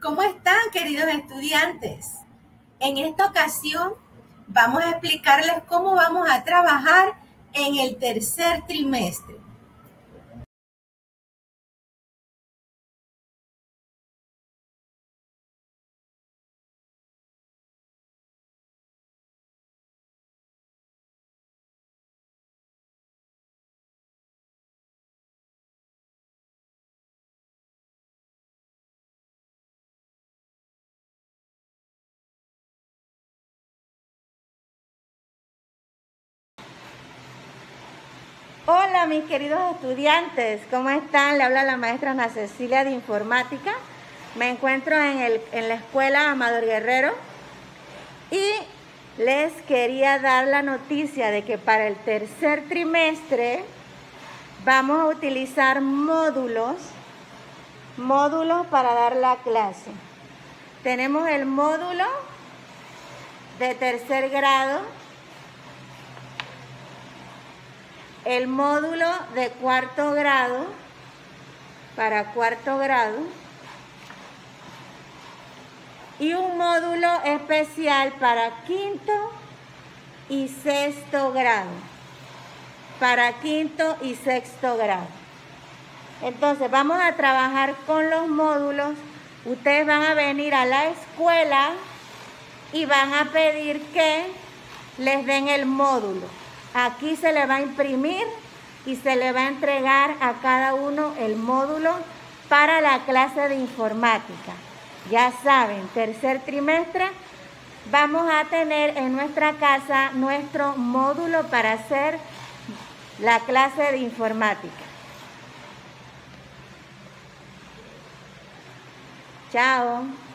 ¿Cómo están, queridos estudiantes? En esta ocasión vamos a explicarles cómo vamos a trabajar en el tercer trimestre. Hola mis queridos estudiantes, ¿cómo están? Le habla la maestra Ana Cecilia de Informática. Me encuentro en la escuela Amador Guerrero y les quería dar la noticia de que para el tercer trimestre vamos a utilizar módulos para dar la clase. Tenemos el módulo de tercer grado, el módulo de cuarto grado para cuarto grado y un módulo especial para quinto y sexto grado. Para quinto y sexto grado. Entonces vamos a trabajar con los módulos. Ustedes van a venir a la escuela y van a pedir que les den el módulo. Aquí se le va a imprimir y se le va a entregar a cada uno el módulo para la clase de informática. Ya saben, tercer trimestre vamos a tener en nuestra casa nuestro módulo para hacer la clase de informática. Chao.